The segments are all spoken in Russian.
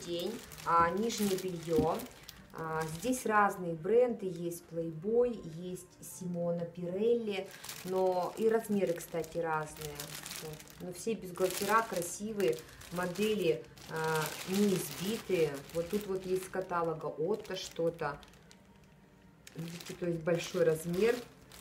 день. Нижнее белье. Здесь разные бренды, есть Playboy, есть Симона Пирелли, но и размеры, кстати, разные. Вот. Но все бюстгальтера красивые, модели не избитые. Вот тут вот есть с каталога Отто что-то. Видите, то есть большой размер.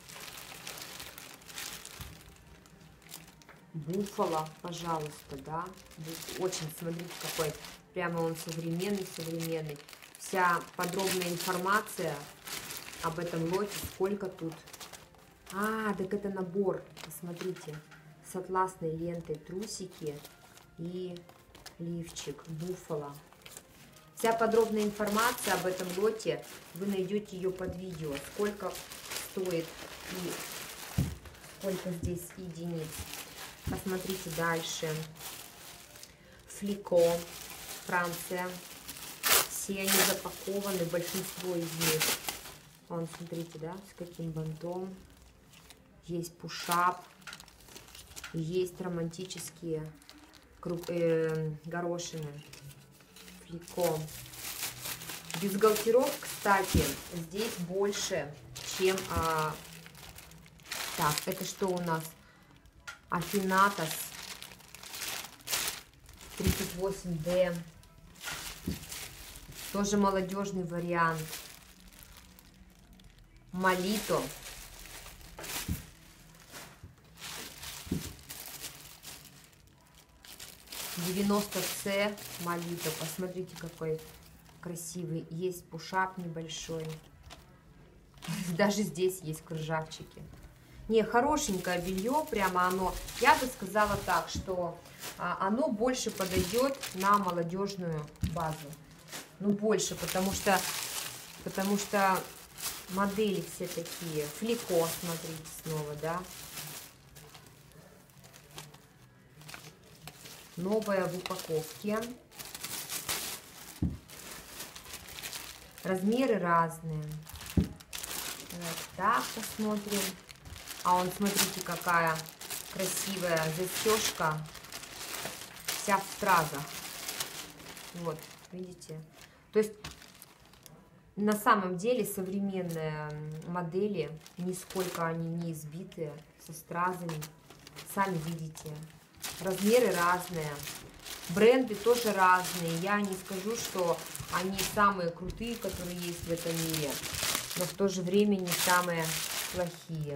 Буффало, пожалуйста, да. Очень, смотрите, какой. Прямо он современный. Вся подробная информация об этом лоте, сколько тут. Так это набор, посмотрите, с атласной лентой, трусики и лифчик, буффало. Вся подробная информация об этом лоте, вы найдете ее под видео, сколько стоит и сколько здесь единиц. Посмотрите дальше. Флико, Франция. Все они запакованы, большинство из них. Вон, смотрите, да, с каким бантом. Есть пушап, есть романтические горошины. Флико. Бюстгальтеров, кстати, здесь больше, чем... Так, это что у нас? Афинатос 38D. Тоже молодежный вариант. Молито. «90C» Молито. Посмотрите, какой красивый. Есть пушап небольшой. Даже здесь есть кружавчики. Не, хорошенькое белье, прямо оно. Я бы сказала так, что оно больше подойдет на молодежную базу. Ну, больше, потому что модели все такие. Флико, смотрите, снова, да. Новая в упаковке. Размеры разные. Вот так посмотрим. А он, смотрите, какая красивая застежка. Вся в стразах. Вот, видите? То есть, на самом деле, современные модели, нисколько они не избитые, со стразами. Сами видите. Размеры разные. Бренды тоже разные. Я не скажу, что они самые крутые, которые есть в этом мире. Но в то же время не самые плохие.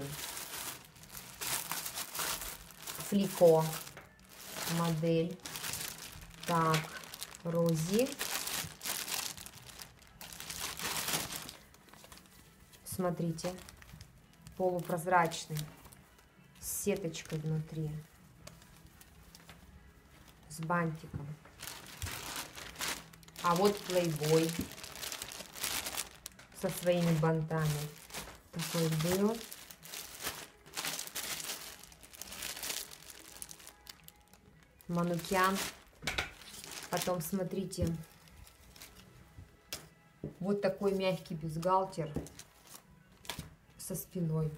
Флико модель. Так, Рози. Смотрите, полупрозрачный, с сеточкой внутри, с бантиком. А вот Playboy со своими бантами. Такой был. Манукян. Потом, смотрите, вот такой мягкий бюстгальтер со спиной.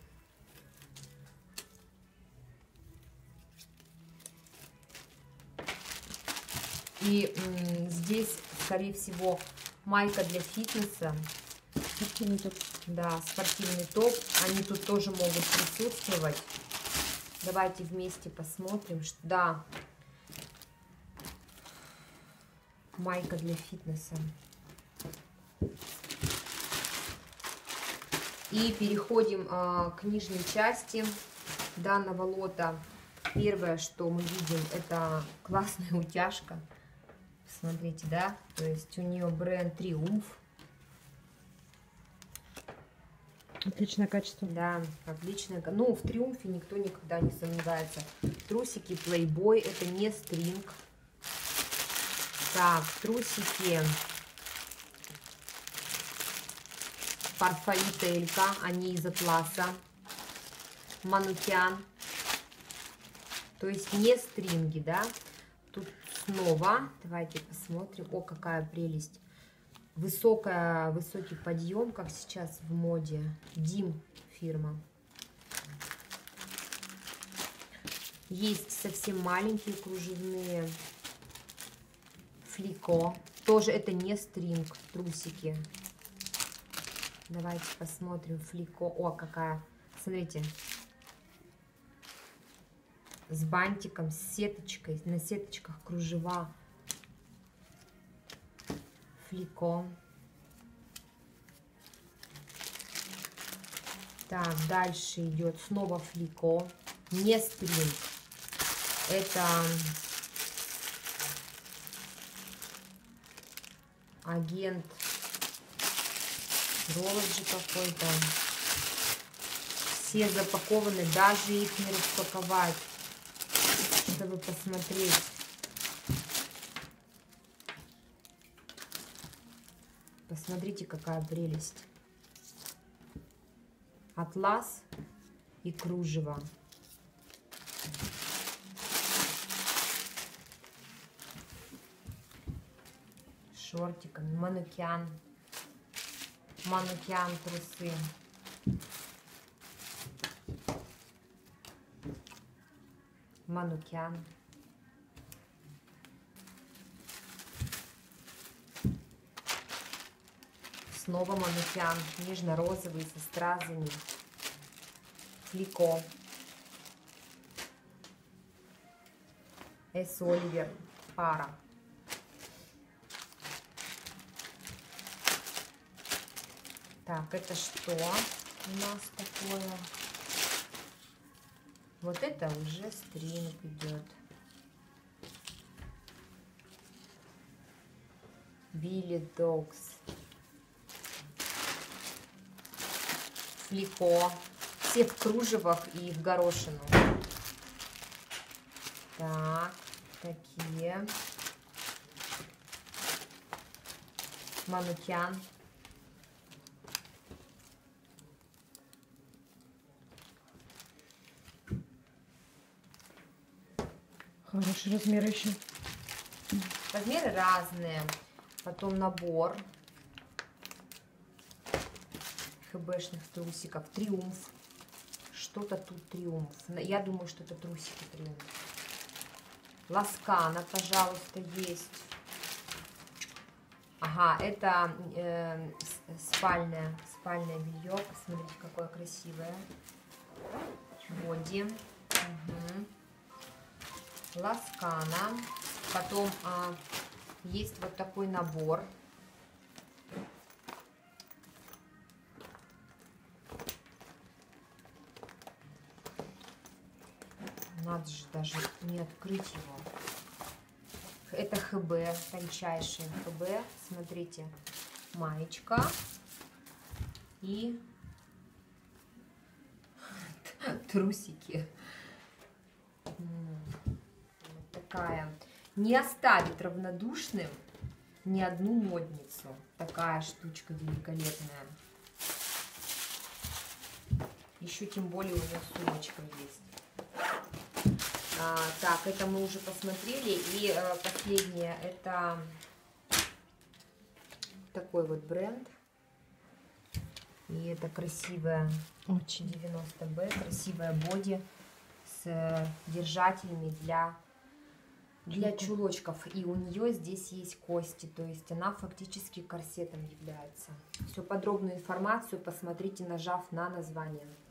И здесь, скорее всего, майка для фитнеса. Спортивный топ. Да, спортивный топ. Они тут тоже могут присутствовать. Давайте вместе посмотрим. Что... Да, майка для фитнеса. И переходим к нижней части данного лота. Первое, что мы видим, это классная утяжка. Смотрите, да? То есть у нее бренд Триумф. Отличное качество. Да, отличное. Ну, в Триумфе никто никогда не сомневается. Трусики Playboy, это не стринг. Так, трусики Парфаита Элька, они из атласа. Манукян. То есть не стринги, да. Тут снова, давайте посмотрим. О, какая прелесть. Высокий подъем, как сейчас в моде. Дим фирма. Есть совсем маленькие кружевные. Флико. Тоже это не стринг, трусики. Давайте посмотрим флико. О, какая. Смотрите. С бантиком, с сеточкой. На сеточках кружева. Флико. Так, дальше идет снова флико. Не стринг. Это агент Ролоджи какой-то. Все запакованы, даже их не распаковать, чтобы посмотреть. Посмотрите, какая прелесть. Атлас и кружево. Шортиками. Манукян. Манукян трусы. Манукян. Снова манукян. Нежно-розовый со стразами. Флико. С. Оливер. Пара. Так, это что у нас такое? Вот это уже стринг идет. Билли Догс. Флико. Все в кружевах и в горошину. Так, такие. Манукян. Хороший размер еще. Размеры разные. Потом набор хбшных трусиков. Триумф. Что-то тут Триумф. Я думаю, что это трусики Триумф. Ласкана, пожалуйста, есть. Ага, это спальное белье. Посмотрите, какое красивое. Боди. Угу. Ласкана. Потом есть вот такой набор. Надо же даже не открыть его. Это ХБ, тончайший ХБ. Смотрите, маечка и трусики. Вот такая. Не оставит равнодушным ни одну модницу. Такая штучка великолепная. Еще тем более у нее сумочка есть. Так, это мы уже посмотрели. И последнее, это такой вот бренд. И это красивая Очень. 90Б, красивая боди с держателями для чулочков. И у нее здесь есть кости, то есть она фактически корсетом является. Всю подробную информацию посмотрите, нажав на название.